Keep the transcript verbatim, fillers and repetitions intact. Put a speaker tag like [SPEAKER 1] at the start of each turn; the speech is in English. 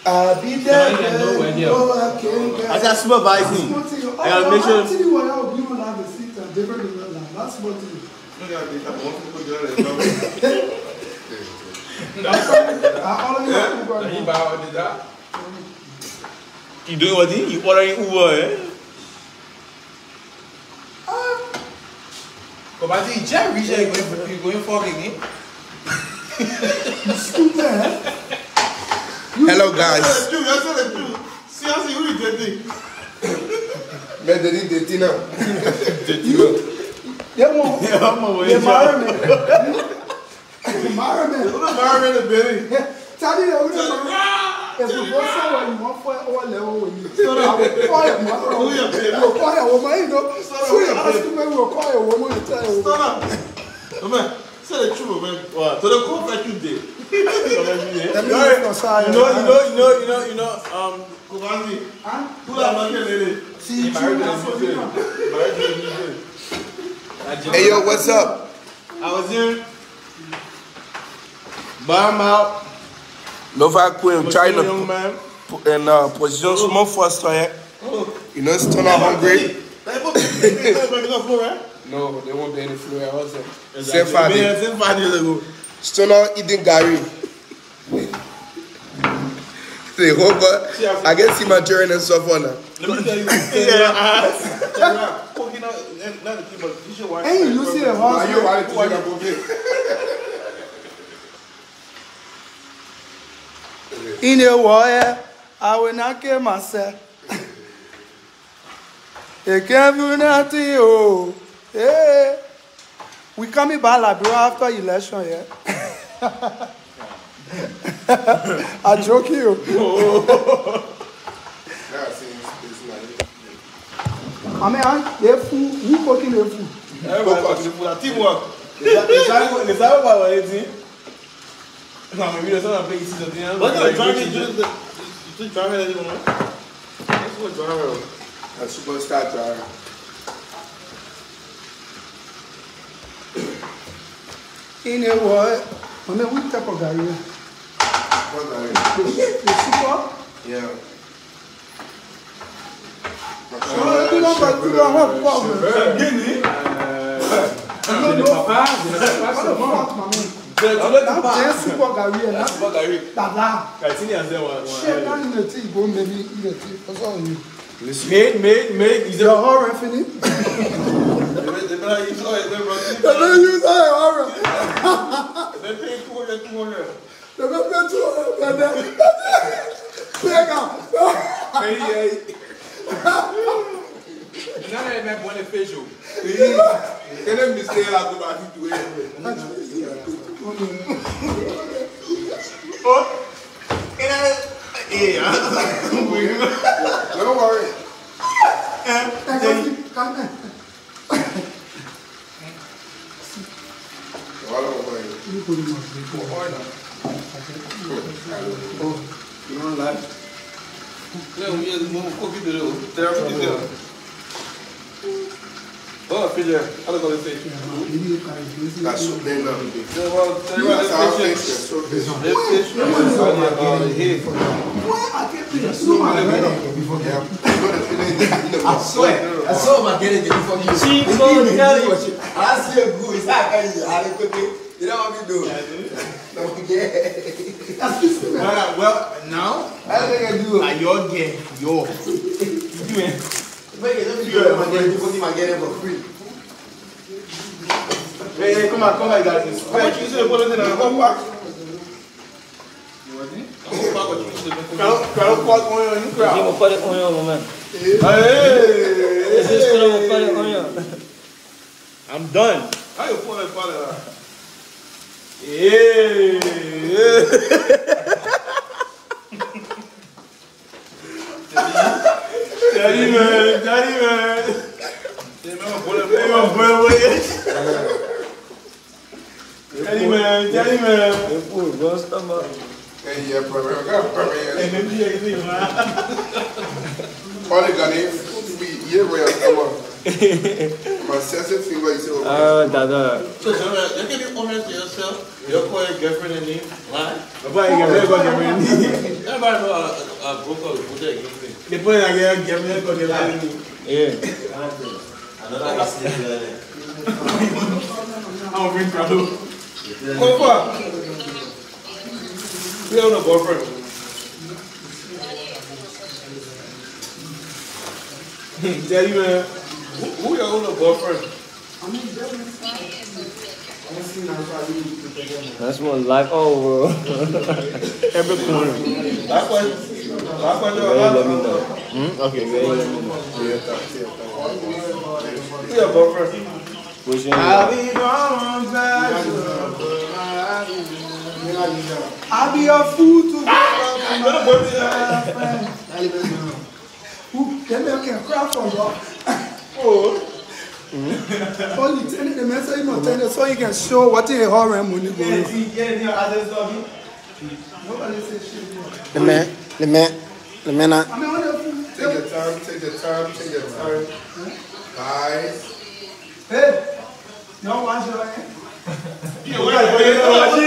[SPEAKER 1] I'll be there. I
[SPEAKER 2] just supervising. I gotta make sure.
[SPEAKER 1] Actually, what I would do have a seat and different in that. That's what it is.
[SPEAKER 2] You doing what? You ordering Uber, eh?
[SPEAKER 3] Kobbazie, Jerry, you going for again?
[SPEAKER 1] You stupid.
[SPEAKER 2] Hello, guys.
[SPEAKER 3] Seriously, who is dating?
[SPEAKER 2] Man, they need dating now.
[SPEAKER 1] They won't. They marry me. They marry me.
[SPEAKER 3] Who the marry me, baby?
[SPEAKER 1] Tell you that. If you go somewhere, you want for all level when you. I will call your mother. You will call your woman, you know. So you ask me, we will call your woman and tell you.
[SPEAKER 3] Man, say the truth, man. What? So the cold that you did.
[SPEAKER 2] You know, you know, you know, you know, you know, um,
[SPEAKER 3] Kobbazie.
[SPEAKER 1] Huh?
[SPEAKER 3] Who that man lady?
[SPEAKER 1] See, married to
[SPEAKER 2] hey, yo, what's up?
[SPEAKER 3] I was here.
[SPEAKER 2] But I'm out. Nova Queen, trying to in uh, position small first, right? You know, STUNNA hungry. No, there won't be any flu. I was there. Same five days ago. STUNNA eating Gary. Say, hope, I can see my journey and stuff on that.
[SPEAKER 3] Let me tell you.
[SPEAKER 1] Hey, you see the house? In the war, I will not kill myself. They can't do nothing, oh. Hey. We coming back like bro after election, yeah? I joke you. I mean, they food, who cooking the food?
[SPEAKER 2] Everybody cooking the food, a teamwork.
[SPEAKER 3] Is that what I was eating? No, maybe there's not a big season. What's the driving? You took driving at the moment? What's what driver?
[SPEAKER 2] A superstar driver.
[SPEAKER 1] In a what? I mean, which type of Gary?
[SPEAKER 2] What Gary?
[SPEAKER 1] The super?
[SPEAKER 2] Yeah.
[SPEAKER 1] So, you don't have to go home.
[SPEAKER 2] Guinea?
[SPEAKER 1] No, no. What the fuck, my man? That's super Gary. That's super Gary. Dada. Shit, that in the tea, go maybe eat the tea. What's all you?
[SPEAKER 2] Mate, mate, mate.
[SPEAKER 1] Is your horror finny?
[SPEAKER 3] They better use all it, they
[SPEAKER 1] better use all your horror.
[SPEAKER 3] They pay two hundred, two hundred.
[SPEAKER 1] They better pay two hundred. Pay out.
[SPEAKER 2] Hey, hey.
[SPEAKER 3] None of them have one official.
[SPEAKER 2] Can them be staying out about it to it?
[SPEAKER 3] Oh, can I? Yeah.
[SPEAKER 2] Don't worry.
[SPEAKER 1] Come on. You put him on.
[SPEAKER 2] You don't like?
[SPEAKER 3] No, we just move cookie to the therapy. Oh, Fidget, how do you say?
[SPEAKER 2] That's so big now.
[SPEAKER 3] Well, Teddyride fish. Fish.
[SPEAKER 1] I can't be a super before you.
[SPEAKER 4] I swear, I saw my getting before you.
[SPEAKER 3] She told me.
[SPEAKER 4] I see a good, it's not going to you know what we do? No, yeah.
[SPEAKER 3] Well, now,
[SPEAKER 4] I think I do.
[SPEAKER 3] like your game, your.
[SPEAKER 4] Make it, let me do it. I'm going to get it for free.
[SPEAKER 3] Hey, hey, come on, come on, guys. How much you say put it in a whole pack? You want it? A whole pack, what you say? Can I put onion in the crowd?
[SPEAKER 5] You will put it onion, man.
[SPEAKER 3] Hey!
[SPEAKER 5] This is going to put it onion.
[SPEAKER 2] I'm done.
[SPEAKER 3] How you put it for the...
[SPEAKER 2] Yeah.
[SPEAKER 3] Daddy man, daddy man. They don't put it, they don't put it with Daddy man, daddy man.
[SPEAKER 5] The food, go stomach.
[SPEAKER 2] Hey, yeah, brother. I got a brother.
[SPEAKER 3] And then you ain't even, man.
[SPEAKER 2] All they got is we here where I come on. My sensitive finger is over.
[SPEAKER 5] Ah, dada.
[SPEAKER 3] So, you can be honest to yourself. You call your girlfriend a name? Why?
[SPEAKER 1] Nobody can never get me.
[SPEAKER 3] Everybody know I broke up with that girlfriend.
[SPEAKER 1] They put it again, get me, got the line.
[SPEAKER 5] Yeah.
[SPEAKER 3] Another accident.
[SPEAKER 1] I'm bring trouble.
[SPEAKER 3] Come on. We have no boyfriend.
[SPEAKER 1] Tell you, man.
[SPEAKER 3] Who, who your own boyfriend?
[SPEAKER 5] That's more life. Oh, bro. Every corner.
[SPEAKER 3] That's why. That's why you're
[SPEAKER 5] Let me
[SPEAKER 3] allowed.
[SPEAKER 5] know. Hmm? Okay, very let me know.
[SPEAKER 3] Who your boyfriend?
[SPEAKER 5] What's your
[SPEAKER 1] I'll
[SPEAKER 5] name?
[SPEAKER 1] be gone back. I'll be a fool to who can make a cry for you? Oh. Only tell the message you tell so you can show what the horror money go. Nobody says shit.
[SPEAKER 6] The man, the man, the man.
[SPEAKER 1] I mean, what if
[SPEAKER 2] Take your time, take your time, take your time. Guys.
[SPEAKER 1] hey, no watch your hand.
[SPEAKER 3] Yeah, what are you